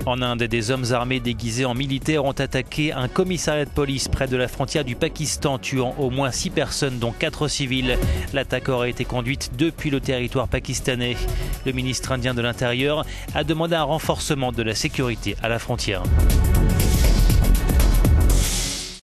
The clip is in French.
En Inde, des hommes armés déguisés en militaires ont attaqué un commissariat de police près de la frontière du Pakistan, tuant au moins 6 personnes, dont 4 civils. L'attaque aurait été conduite depuis le territoire pakistanais. Le ministre indien de l'Intérieur a demandé un renforcement de la sécurité à la frontière.